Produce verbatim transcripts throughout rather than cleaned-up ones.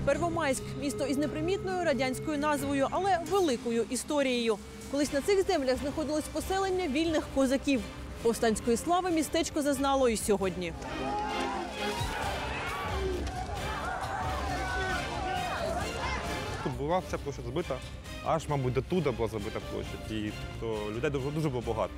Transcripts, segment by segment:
Первомайськ – місто із непримітною радянською назвою, але великою історією. Колись на цих землях знаходилось поселення вільних козаків. Повстанської слави містечко зазнало і сьогодні. Тут була вся площа збита, аж, мабуть, до туди була забита площа. І тобто, людей дуже, дуже було багато.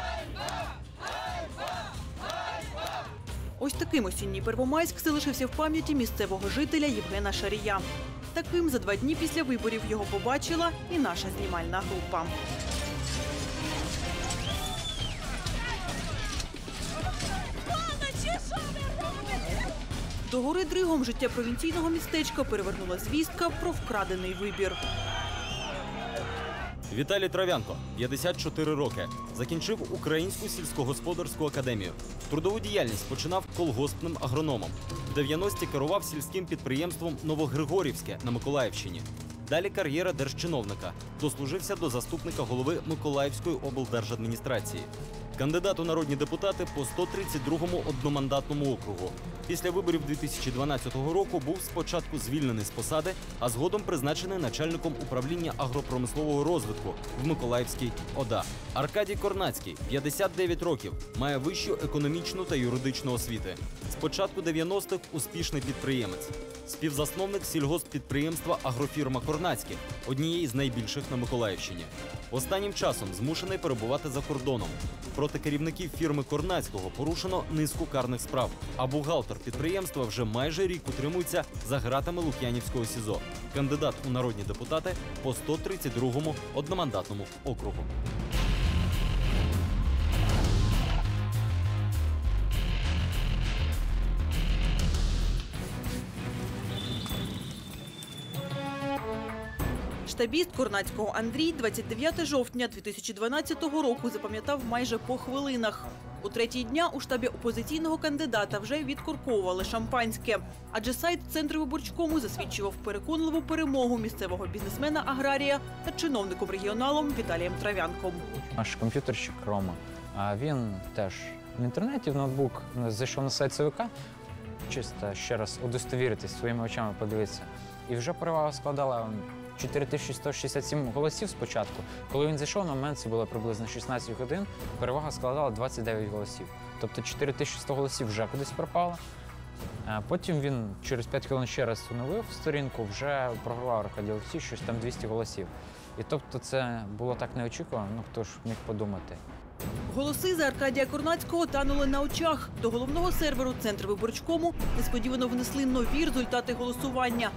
Ось таким осінній Первомайськ залишився в пам'яті місцевого жителя Євгена Шарія. Таким за два дні після виборів його побачила і наша знімальна група. До гори дригом життя провінційного містечка перевернула звістка про вкрадений вибір. Віталій Трав'янко, п'ятдесят чотири роки, закінчив Українську сільськогосподарську академію. Трудову діяльність починав колгоспним агрономом. В дев'яності керував сільським підприємством Новогригорівське на Миколаївщині. Далі кар'єра держчиновника. Дослужився до заступника голови Миколаївської облдержадміністрації. Кандидат у народні депутати по сто тридцять другому одномандатному округу. Після виборів дві тисячі дванадцятого року був спочатку звільнений з посади, а згодом призначений начальником управління агропромислового розвитку в Миколаївській ОДА. Аркадій Корнацький, п'ятдесят дев'ять років, має вищу економічну та юридичну освіти. З початку дев'яностих успішний підприємець. Співзасновник сільгосппідприємства «Агрофірма Корнацьких», однієї з найбільших на Миколаївщині. Останнім часом змушений перебувати за кордоном. Проти керівників фірми Корнацького порушено низку карних справ, а бухгалтер підприємства вже майже рік утримується за ґратами Лук'янівського СІЗО. Кандидат у народні депутати по сто тридцять другому одномандатному округу. Штабіст Корнацького Андрій двадцять дев'ятого жовтня дві тисячі дванадцятого року запам'ятав майже по хвилинах. У третій дня у штабі опозиційного кандидата вже відкорковували шампанське. Адже сайт Центрвиборчкому засвідчував переконливу перемогу місцевого бізнесмена-аграрія та чиновником-регіоналом Віталієм Трав'янком. Наш комп'ютерщик Рома, він теж в інтернеті, в ноутбук зайшов на сайт ЦВК, чисто ще раз удостовіритись, своїми очами подивитися. І вже перевага складала чотири тисячі сто шістдесят сім голосів спочатку. Коли він зайшов, на момент це було приблизно шістнадцять годин, перевага складала двадцять дев'ять голосів. Тобто чотири тисячі сто голосів вже кудись пропало. Потім він через п'ять хвилин ще раз встановив сторінку, вже програвав Аркадій Олексій, щось там двісті голосів. І тобто це було так неочікувано, ну хто ж міг подумати. Голоси за Аркадія Корнацького танули на очах. До головного серверу Центрвиборчкому несподівано внесли нові результати голосування.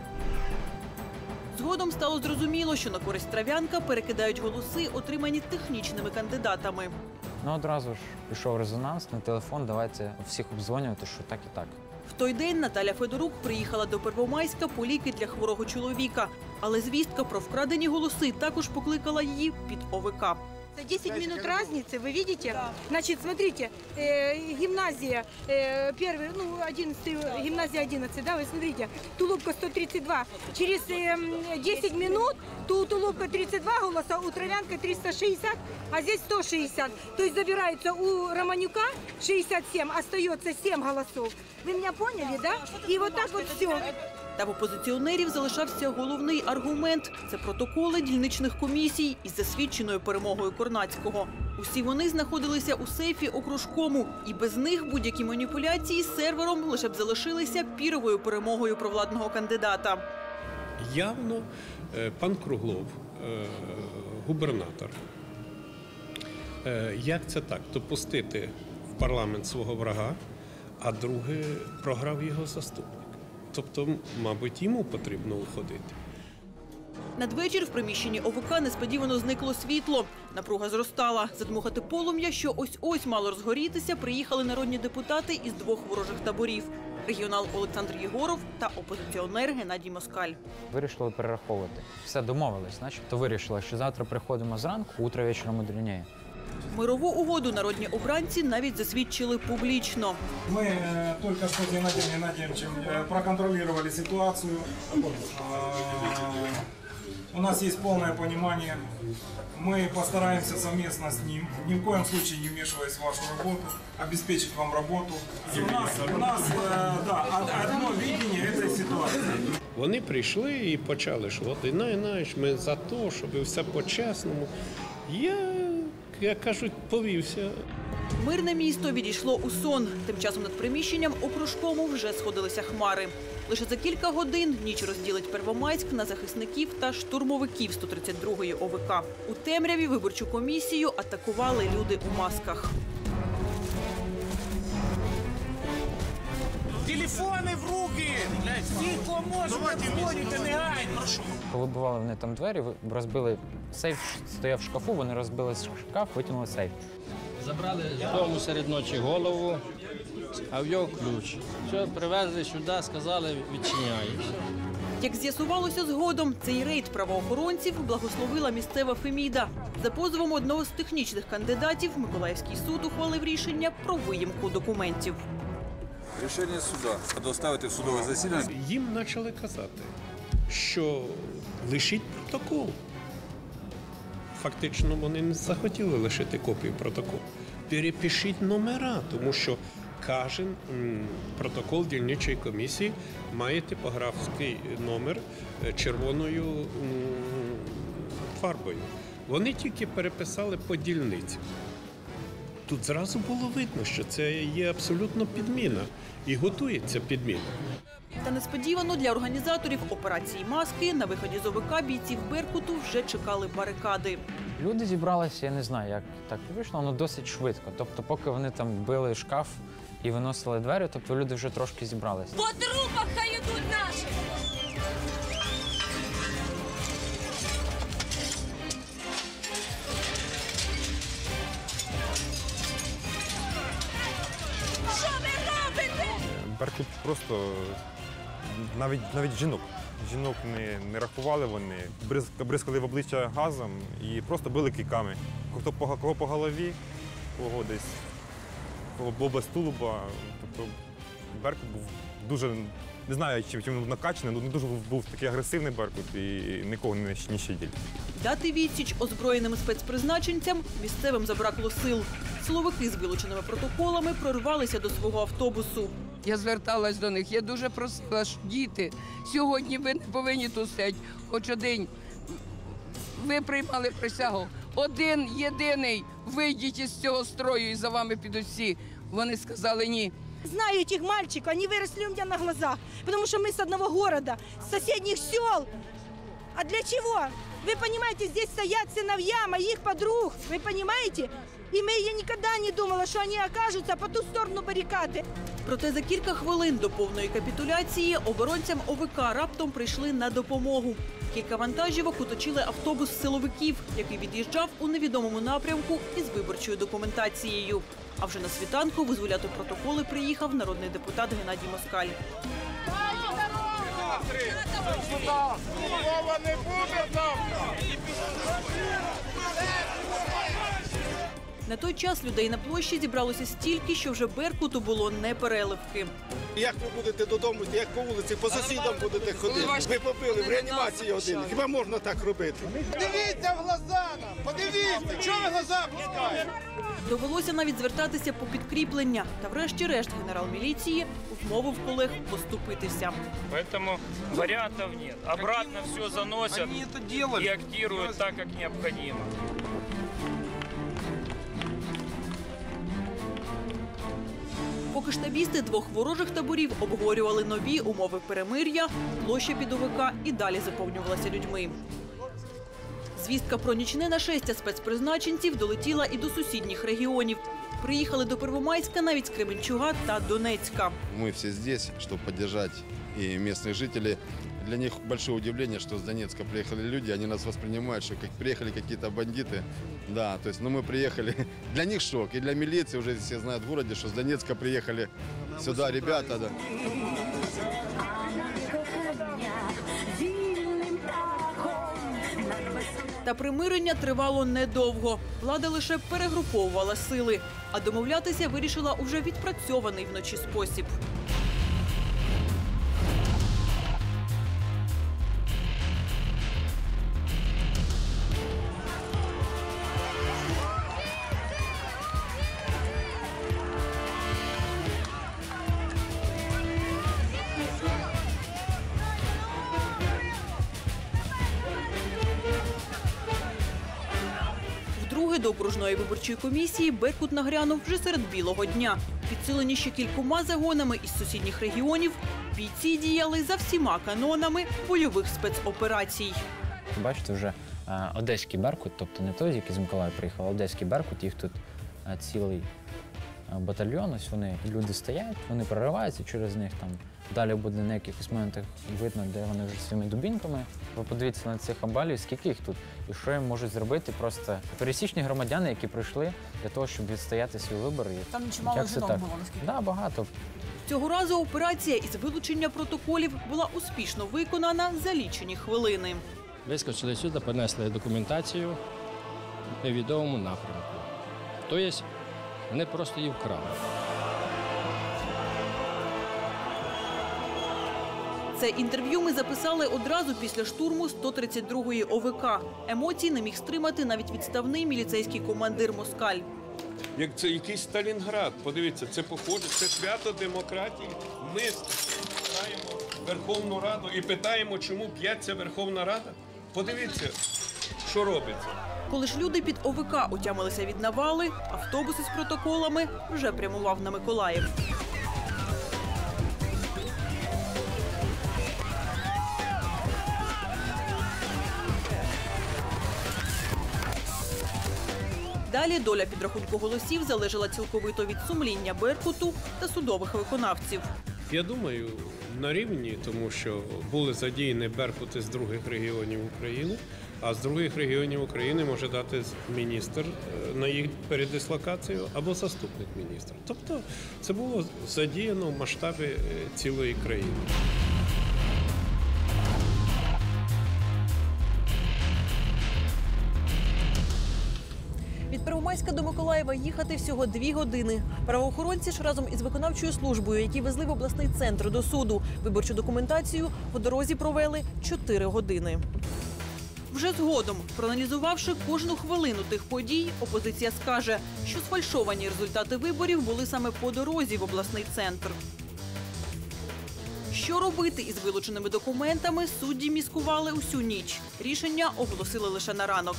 Згодом стало зрозуміло, що на користь Трав'янка перекидають голоси, отримані технічними кандидатами. Ну, одразу ж пішов резонанс на телефон, давайте всіх обдзвонювати, що так і так. В той день Наталя Федорук приїхала до Первомайська по ліки для хворого чоловіка. Але звістка про вкрадені голоси також покликала її під О В К. десять минут разницы, вы видите? Да. Значит, смотрите, э, гимназия, э, первый, ну, одиннадцатый, гимназия одиннадцать, да, вы смотрите, Тулупка сто тридцать два. Через э, десять минут ту Тулупка тридцать два голоса, у Травянка триста шестьдесят, а здесь сто шестьдесят. То есть забирается у Романюка шестьдесят семь, остается семь голосов. Вы меня поняли, да? И вот так вот все. Та в опозиціонерів залишався головний аргумент – це протоколи дільничних комісій із засвідченою перемогою Корнацького. Усі вони знаходилися у сейфі окружкому, і без них будь-які маніпуляції з сервером лише б залишилися піровою перемогою провладного кандидата. Явно пан Круглов, губернатор, як це так? Допустити в парламент свого врага, а друге програв його заступник. Тобто, мабуть, йому потрібно уходити. Надвечір в приміщенні О В К несподівано зникло світло. Напруга зростала. Задмухати полум'я, що ось-ось мало розгорітися, приїхали народні депутати із двох ворожих таборів. Регіонал Олександр Єгоров та опозиціонер Геннадій Москаль. Вирішили перераховувати. Все домовились, начебто вирішили, що завтра приходимо зранку, утро вечора мудренее. Мирову угоду народні обранці навіть засвідчили публічно. Ми э, тільки з Геннадієм Геннадійовичем проконтролювали ситуацію. У нас есть полное понимание. Мы постараемся совместно с ним, ни в коем случае не вмешиваясь в вашу работу, обеспечить вам работу. И у нас, у нас э, да, одно видение этой ситуации. Вони прийшли і почали, що от Інай Інайович, ми за те, щоб все по-чесному. Я, як кажуть, повівся. Мирне місто відійшло у сон. Тим часом над приміщенням окружкому вже сходилися хмари. Лише за кілька годин ніч розділить Первомайськ на захисників та штурмовиків сто тридцять другої О В К. У темряві виборчу комісію атакували люди у масках. Телефоны в руки! Всі, кого можете, дзвоните негайно! Коли бували вони там двері, ви- розбили сейф, стояв в шкафу, вони розбили шкаф, витягнули сейф. Забрали з дому серед ночі голову, а в його ключ. Все, привезли сюди, сказали, відчиняєш. Як з'ясувалося згодом, цей рейд правоохоронців благословила місцева Феміда. За позовом одного з технічних кандидатів Миколаївський суд ухвалив рішення про виїмку документів. Рішення суду доставити в судове засідання. Їм почали казати, що лишіть протокол. Фактично вони не захотіли лишити копію протоколу. Перепишіть номера, тому що кожен м, протокол дільничої комісії має типографський номер е, червоною м, фарбою. Вони тільки переписали по дільниці. Тут зразу було видно, що це є абсолютно підміна і готується підміна. Та несподівано для організаторів операції «Маски» на виході з О В К бійців «Беркуту» вже чекали барикади. Люди зібралися, я не знаю, як так вийшло, але досить швидко. Тобто, поки вони там били шкаф і виносили двері, тобто люди вже трошки зібралися. По трупах хай ідуть наші! Що ви робите? Беркут просто навіть навіть жінок. Жінок не, не рахували вони, Бриз- бризкали в обличчя газом і просто били кийками. Хто по, кого по голові, кого десь в область тулуба. Тобто Беркут був дуже, не знаю, чим, чим був накачаний, але не дуже був, був такий агресивний Беркут і нікого не, не щадили. Дати відсіч озброєним спецпризначенцям місцевим забракло сил. Силовики з вилученими протоколами прорвалися до свого автобусу. Я зверталась до них, я дуже просила, що діти, сьогодні ви не повинні тут стояти, хоч один. Ви приймали присягу. Один, єдиний, вийдіть із цього строю і за вами підуть всі. Вони сказали ні. Знаю этих мальчиков, они выросли у меня на глазах, потому что мы с одного города, с соседних сел. А для чего? Вы понимаете, здесь стоят сыновья моих подруг, вы понимаете? И мы, я никогда не думала, что они окажутся по ту сторону баррикады. Проте за кілька хвилин до повної капітуляції оборонцям О В К раптом прийшли на допомогу. Кілька вантажівок оточили автобус силовиків, який від'їжджав у невідомому напрямку із виборчою документацією. А вже на світанку визволяти протоколи приїхав народний депутат Геннадій Москаль. На той час людей на площі зібралося стільки, що вже Беркуту було не переливки. Як ви будете додому, як по вулиці, по сусідам будете ходити? Ви побили в реанімації один. Хіба можна так робити? Подивіться в глаза нам! Подивіться! Чого ви глаза пускаєте? Довелося навіть звертатися по підкріплення. Та врешті-решт генерал міліції вмовив колег поступитися. Поэтому вариантов нет. Обратно все заносят и актируют так, как необходимо. Поки штабісти двох ворожих таборів обговорювали нові умови перемир'я, площа під О В К і далі заповнювалася людьми. Звістка про нічне нашестя спецпризначенців долетіла і до сусідніх регіонів. Приїхали до Первомайська навіть з Кременчуга та Донецька. Ми всі тут, щоб підтримати і місцевих жителів. Для них большое удивление, что с Донецка приехали люди, они нас воспринимают, что как приехали какие-то бандиты. Да, то есть, ну мы приехали, для них шок, и для милиции уже все знают в городе, что с Донецка приехали сюда ребята. Да. Та примирення тривало недовго. Влада лише перегруповувала сили, а домовлятися вирішила уже відпрацьований вночі спосіб. до окружної виборчої комісії Беркут нагрянув вже серед білого дня. Підсилені ще кількома загонами із сусідніх регіонів, бійці діяли за всіма канонами бойових спецоперацій. Бачите, вже е, одеський Беркут, тобто не той, який з Миколаєва приїхав, а одеський Беркут, їх тут е, цілий е, батальйон, ось вони, люди стоять, вони прориваються через них, там далі буде на якихось моментах видно, де вони вже своїми дубінками. Ви подивіться на цих амбалів, скільки їх тут, і що їм можуть зробити просто пересічні громадяни, які прийшли для того, щоб відстояти свій вибір. Там чимало жінок було, наскільки? Так, да, багато. Цього разу операція із вилучення протоколів була успішно виконана за лічені хвилини. Вискочили сюди, понесли документацію в невідомому напрямку. Тобто вони просто її вкрали. Це інтерв'ю ми записали одразу після штурму сто тридцять другої О В К. Емоцій не міг стримати навіть відставний міліцейський командир Москаль. Як це якийсь Сталінград, подивіться, це похоже, це свято демократії. Ми збираємо Верховну Раду і питаємо, чому п'ється Верховна Рада. Подивіться, що робиться. Коли ж люди під О В К отямилися від навали, автобус із протоколами вже прямував на Миколаїв. Далі доля підрахунку голосів залежала цілковито від сумління Беркуту та судових виконавців. Я думаю, на рівні, тому що були задіяні Беркути з других регіонів України, а з других регіонів України може дати міністр на їх передислокацію або заступник міністра. Тобто це було задіяно в масштабі цілої країни. Від Первомайська до Миколаєва їхати всього дві години. Правоохоронці ж разом із виконавчою службою, які везли в обласний центр до суду, виборчу документацію по дорозі провели чотири години. Вже згодом, проаналізувавши кожну хвилину тих подій, опозиція скаже, що сфальшовані результати виборів були саме по дорозі в обласний центр. Що робити із вилученими документами, судді міскували усю ніч. Рішення оголосили лише на ранок.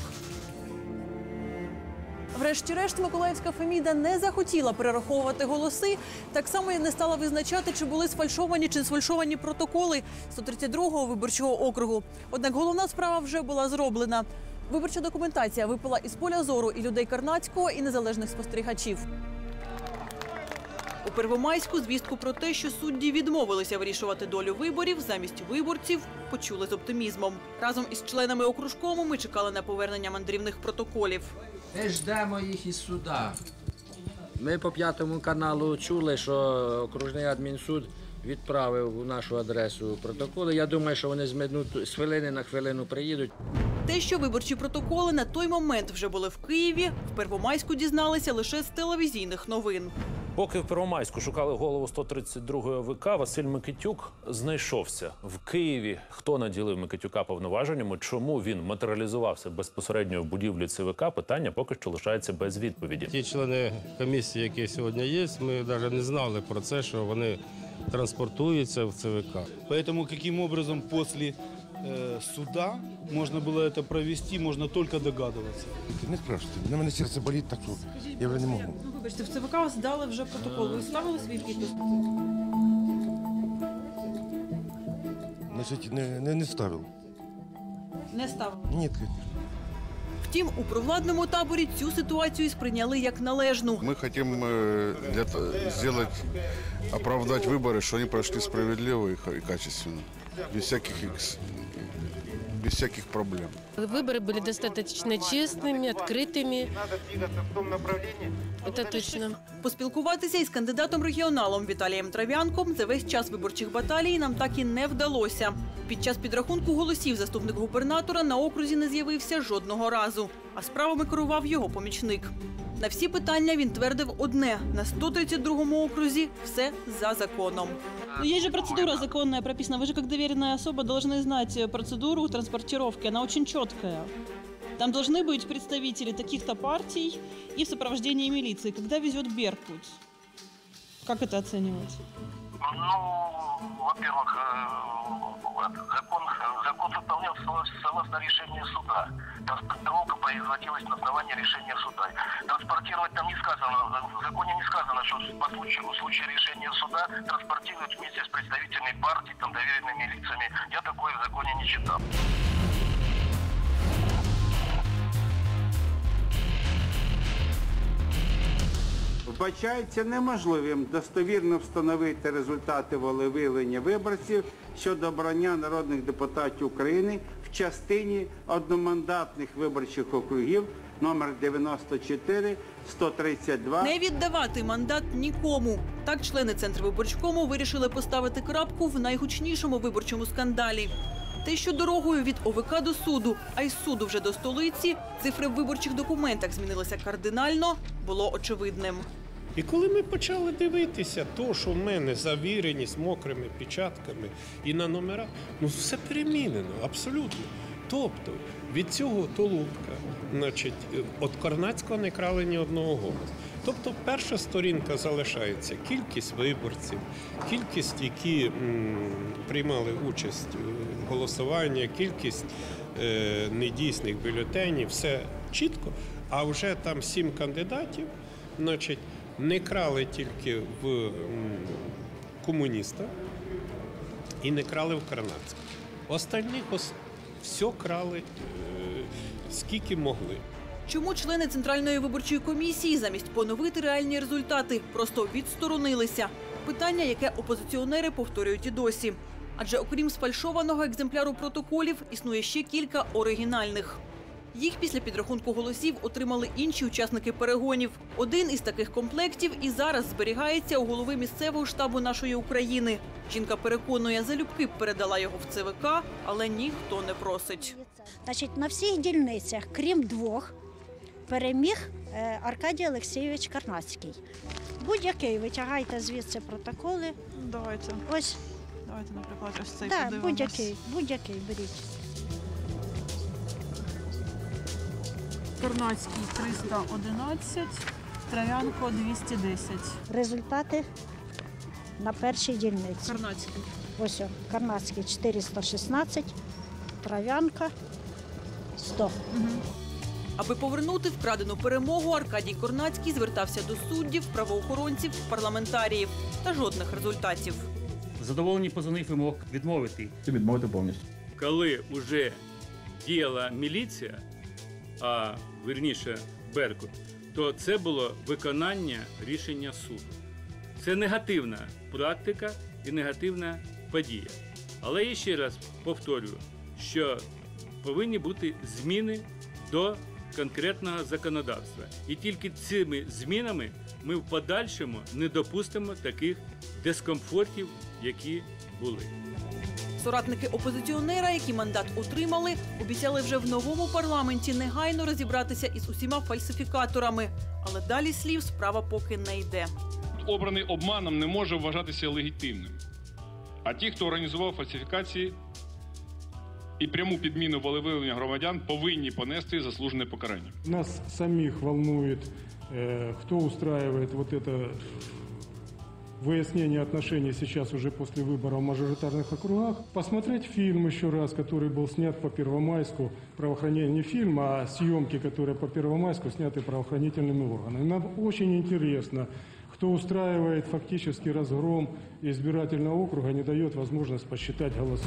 Врешті-решт, Миколаївська Феміда не захотіла перераховувати голоси, так само і не стала визначати, чи були сфальшовані чи не сфальшовані протоколи сто тридцять другого виборчого округу. Однак головна справа вже була зроблена. Виборча документація випала із поля зору і людей Карнацького, і незалежних спостерігачів. У Первомайську звістку про те, що судді відмовилися вирішувати долю виборів замість виборців, почули з оптимізмом. Разом із членами окружкому ми чекали на повернення мандрівних протоколів. Ми ждемо їх із суда. Ми по п'ятому каналу чули, що окружний адмінсуд відправив у нашу адресу протоколи. Я думаю, що вони з минут- з хвилини на хвилину приїдуть. Те, що виборчі протоколи на той момент вже були в Києві, в Первомайську дізналися лише з телевізійних новин. Поки в Первомайську шукали голову сто тридцять другої О В К, Василь Микитюк знайшовся в Києві. Хто наділив Микитюка повноваженнями, чому він матеріалізувався безпосередньо в будівлі Це Ве Ка, питання поки що лишається без відповіді. Ті члени комісії, які сьогодні є, ми навіть не знали про це, що вони транспортуються в Це Ве Ка. Поэтому каким образом после э, суда можно было это провести, можно только догадываться. Не спрашивайте, на мене серце болить, так що я вже не можу. Ну, вибачте, в Це Ве Ка здали вже протокол. Ви ставили свій підпис? Значить, не, не, не ставив. Не ставили? Ні. Втім, у провладному таборі цю ситуацію сприйняли як належну. Мы хотим э, для, сделать, оправдать выборы, что они прошли справедливо и, ка- и качественно, без всяких, экс- без всяких проблем. Выборы были достаточно честными, открытыми. Это точно. Поспілкуватися із кандидатом-регіоналом Віталієм Трав'янком за весь час виборчих баталій нам так і не вдалося. Під час підрахунку голосів заступник губернатора на окрузі не з'явився жодного разу, а справами керував його помічник. На всі питання він твердив одне – на сто тридцять другому окрузі все за законом. Но есть же процедура законная прописана. Вы же как доверенная особа должны знать процедуру транспортировки. Она очень четкая. Там должны быть представители таких-то партий и в сопровождении милиции. Когда везет Беркут, Как это оценивать? Ну, во-первых, закон, закон выполнялся согласно решению суда. Транспортировка производилась на основании решения суда. Транспортировать там не сказано, в законе не сказано, что по случаю, в случае решения суда транспортируют вместе с представителями партий, там, доверенными лицами. Я такое в законе не читал. Вбачається неможливим достовірно встановити результати волевиявлення виборців щодо обрання народних депутатів України в частині одномандатних виборчих округів номер дев'яносто чотири, сто тридцять два. Не віддавати мандат нікому. Так члени Центрвиборчкому вирішили поставити крапку в найгучнішому виборчому скандалі. Те, що дорогою від О В К до суду, а із суду вже до столиці, цифри в виборчих документах змінилися кардинально, було очевидним. І коли ми почали дивитися, то, що в мене завірені з мокрими печатками і на номерах, ну все перемінено, абсолютно. Тобто від цього толупка, значить, від Корнацького не крали ні одного голосу. Тобто перша сторінка залишається кількість виборців, кількість, які м, приймали участь в голосуванні, кількість е, недійсних бюлетенів, все чітко. А вже там сім кандидатів, значить, не крали тільки в м, комуніста і не крали в Корнацького. Остальних ос, все крали, е, скільки могли. Чому члени Центральної виборчої комісії замість поновити реальні результати просто відсторонилися? Питання, яке опозиціонери повторюють і досі. Адже окрім сфальшованого екземпляру протоколів, існує ще кілька оригінальних. Їх після підрахунку голосів отримали інші учасники перегонів. Один із таких комплектів і зараз зберігається у голови місцевого штабу «Нашої України». Жінка переконує, залюбки передала його в Це Ве Ка, але ніхто не просить. Значить, на всіх дільницях, крім двох, переміг Аркадій Олексійович Корнацький. Будь-який, витягайте звідси протоколи. Давайте. Ось. Давайте, наприклад, ось цей Так, подивимось. будь-який, будь-який беріть. Корнацький триста одинадцять, Трав'янко двісті десять. Результати на першій дільниці. Корнацький. Ось о, Корнацький чотириста шістнадцять, Трав'янка сто. Угу. Аби повернути вкрадену перемогу, Аркадій Корнацький звертався до суддів, правоохоронців, парламентаріїв. Та жодних результатів. Задоволені позовних вимог відмовити. Відмовити повністю. Коли вже діяла міліція, а вірніше Беркут, то це було виконання рішення суду. Це негативна практика і негативна подія. Але я ще раз повторюю, що повинні бути зміни до конкретного законодавства. І тільки цими змінами ми в подальшому не допустимо таких дискомфортів, які були. Соратники опозиціонера, які мандат отримали, обіцяли вже в новому парламенті негайно розібратися із усіма фальсифікаторами. Але далі слів справа поки не йде. Обраний обманом не може вважатися легітимним. А ті, хто організував фальсифікації і пряму підміну волевиявлення громадян, повинні понести заслужене покарання. Нас самих волнует, э, кто устраивает вот это выяснение отношений сейчас уже после выборов в мажоритарных округах. Посмотреть фильм еще раз, который был снят по Первомайску, правоохранение, не фильм, а съемки, которые по Первомайску сняты правоохранительными органами. Нам очень интересно, кто устраивает фактически разгром избирательного округа, не дает возможность посчитать голосы.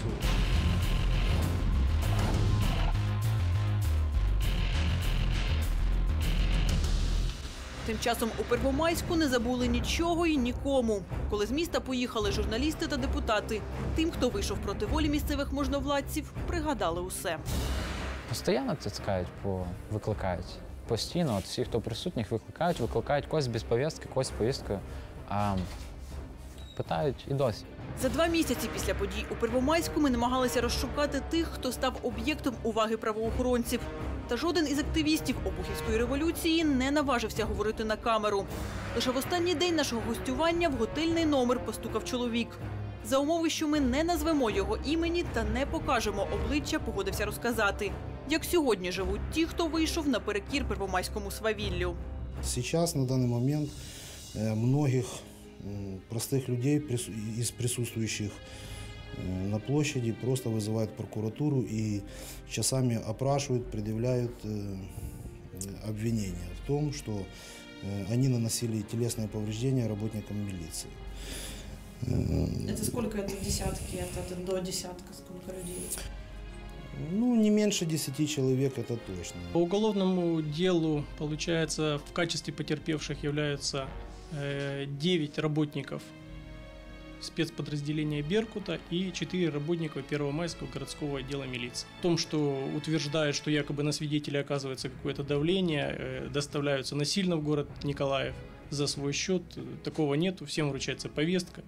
Тим часом у Первомайську не забули нічого і нікому. Коли з міста поїхали журналісти та депутати, тим, хто вийшов проти волі місцевих можновладців, пригадали усе. Постійно цицькають, викликають. Постійно, от всі, хто присутніх, викликають, викликають когось без повістки, когось з повісткою. А питають і досі. За два місяці після подій у Первомайську ми намагалися розшукати тих, хто став об'єктом уваги правоохоронців. Та жоден із активістів Обухівської революції не наважився говорити на камеру. Лише в останній день нашого гостювання в готельний номер постукав чоловік. За умови, що ми не назвемо його імені та не покажемо обличчя, погодився розказати, як сьогодні живуть ті, хто вийшов наперекір первомайському свавіллю. Сейчас, на данный момент, многих простых людей из присутствующих на площади просто вызывают в прокуратуру и часами опрашивают, предъявляют обвинения в том, что они наносили телесные повреждения работникам милиции. Это сколько это десятки? Это до десятка сколько людей? Ну, не меньше десяти человек, это точно. По уголовному делу, получается, в качестве потерпевших являются э, девять работников спецподразделения «Беркута» и четыре работника Первомайского городского отдела милиции. В том, что утверждают, что якобы на свидетелей оказывается какое-то давление, э, доставляются насильно в город Николаев за свой счет, такого нету, всем вручается повестка.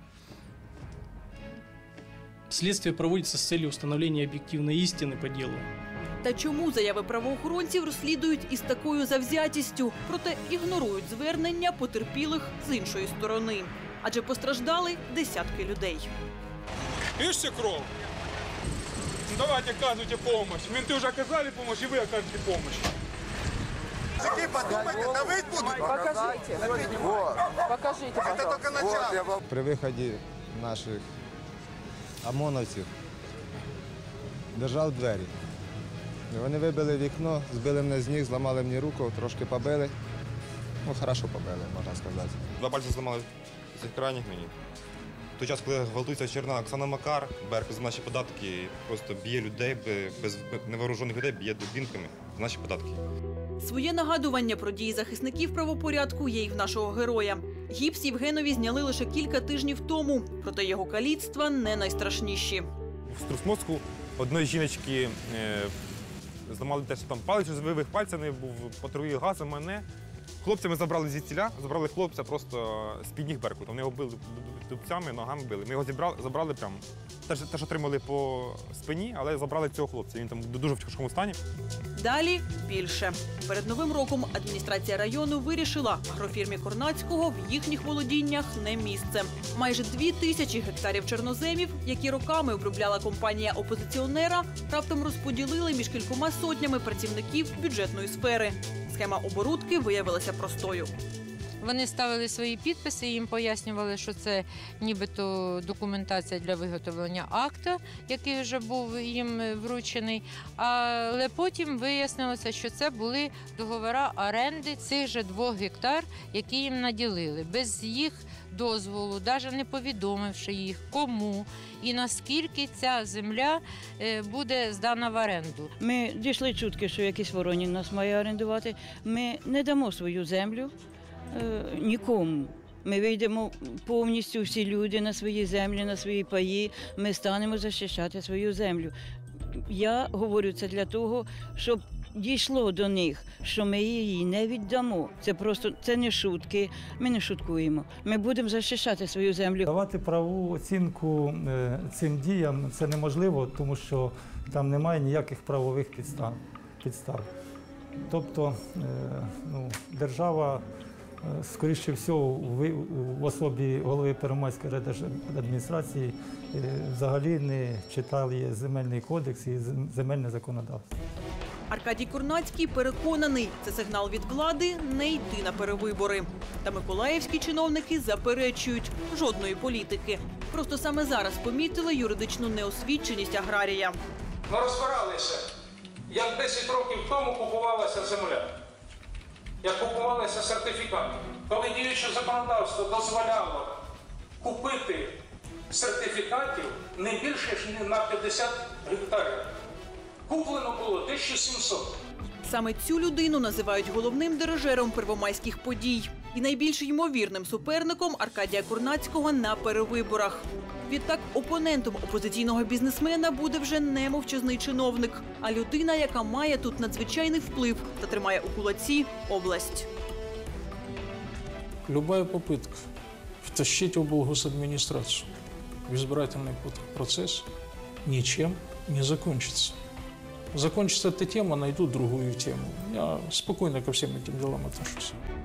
Следствие проводится з целью встановлення об'єктивної істини по ділу. Та чому заяви правоохоронців розслідують із такою завзятістю, проте ігнорують звернення потерпілих з іншої сторони? Адже постраждали десятки людей. Ищете кров? Давайте, оказывайте помощь. Менты уже оказали помощь, и вы окажете помощь. Такие подумайте, давить будут. Покажите. Вот. Покажите, пожалуйста. Это только начало. При виході наших ОМОНовців держав двері. Вони вибили вікно, збили мене з ніг, зламали мені руку, трошки побили. Ну, хорошо побили, можна сказати. Два пальці зламали з цих крайніх мені. В той час, коли гвалтується Черна Оксана Макар, Беркут за наші податки, просто б'є людей, без невооружених людей, б'є дубінками за наші податки. Своє нагадування про дії захисників правопорядку є і в нашого героя. Гіпс Євгенові зняли лише кілька тижнів тому, проте його каліцтва не найстрашніші. В Струсмоцьку одної жіночки е, зламали те, що там палець вивих пальцями, був отруїв газом мене. Хлопцями забрали звідтіля, забрали хлопця просто з-під ніг Беркута. Вони його били дубцями, ногами били. Ми його зібрали, забрали прямо. Теж, теж отримали по спині, але забрали цього хлопця. Він там дуже в тяжкому стані. Далі більше. Перед Новим роком адміністрація району вирішила, агрофірмі Корнацького в їхніх володіннях не місце. Майже дві тисячі гектарів чорноземів, які роками обробляла компанія опозиціонера, раптом розподілили між кількома сотнями працівників бюджетної сфери. Схема оборудки виявилася простою. Вони ставили свої підписи, їм пояснювали, що це нібито документація для виготовлення акта, який вже був їм вручений. Але потім вияснилося, що це були договори оренди цих же двох гектар, які їм наділили, без їх дозволу, навіть не повідомивши їх, кому і наскільки ця земля буде здана в оренду. Ми дійшли чутки, що якийсь Воронін нас має орендувати. Ми не дамо свою землю нікому. Ми вийдемо повністю всі люди на свої землі, на свої паї. Ми станемо захищати свою землю. Я говорю це для того, щоб дійшло до них, що ми її не віддамо. Це просто це не шутки, ми не шуткуємо. Ми будемо захищати свою землю. Давати правову оцінку цим діям це неможливо, тому що там немає ніяких правових підстав. підстав. Тобто ну, держава, скоріше всього, в особі голови Первомайської райдержадміністрації взагалі не читали земельний кодекс і земельне законодавство. Аркадій Корнацький переконаний, це сигнал від влади не йти на перевибори. Та миколаївські чиновники заперечують жодної політики. Просто саме зараз помітили юридичну неосвіченість аграрія. Ми розбиралися, як десять років тому купувалася земля, як купувалися сертифікати. Коли діюче законодавство дозволяло купити сертифікатів не більше, ніж на п'ятдесят гектарів. Куплено було тисяча сімсот. Саме цю людину називають головним дирижером первомайських подій і найбільш ймовірним суперником Аркадія Корнацького на перевиборах. Відтак опонентом опозиційного бізнесмена буде вже не мовчазний чиновник, а людина, яка має тут надзвичайний вплив та тримає у кулаці область. Любая попытка втащить облгосадминистрацию в избирательный процесс ничем не закончится. Закончится эта тема, найдут другую тему. Я спокойно ко всем этим делам отношусь.